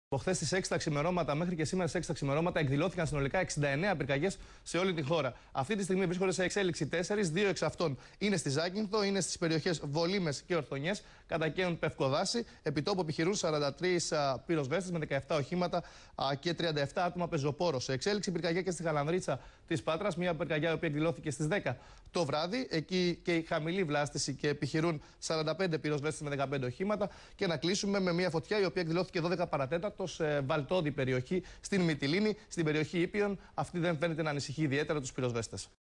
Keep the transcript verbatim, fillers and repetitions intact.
Από χθες στις έξι τα ξημερώματα μέχρι και σήμερα στις έξι τα ξημερώματα εκδηλώθηκαν συνολικά εξήντα εννέα πυρκαγιές σε όλη τη χώρα. Αυτή τη στιγμή βρίσκονται σε εξέλιξη τέσσερις, δύο εξ αυτών είναι στη Ζάκυνθο, είναι στις περιοχές Βολήμες και Ορθονιές, κατακαίουν Πευκοδάση. Επιτόπου επιχειρούν σαράντα τρεις πυροσβέστες με δεκαεπτά οχήματα και τριάντα επτά άτομα πεζοπόρο. Σε εξέλιξη πυρκαγιά και στη Γαλανδρίτσα της Πάτρας, μια πυρκαγιά η οποία εκδηλώθηκε στις δέκα το βράδυ. Εκεί και η χαμηλή βλάστηση και επιχειρούν σαράντα πέντε πυροσβέστες με δεκαπέντε οχήματα. Και να κλείσουμε με μια φωτιά η οποία εκδηλώθηκε δώδεκα παρατέταρτο σε βαλτόδη περιοχή στην Μυτιλήνη, στην περιοχή Ήπειων. Αυτή δεν φαίνεται να ανησυχεί ιδιαίτερα τους πυροσβέστες.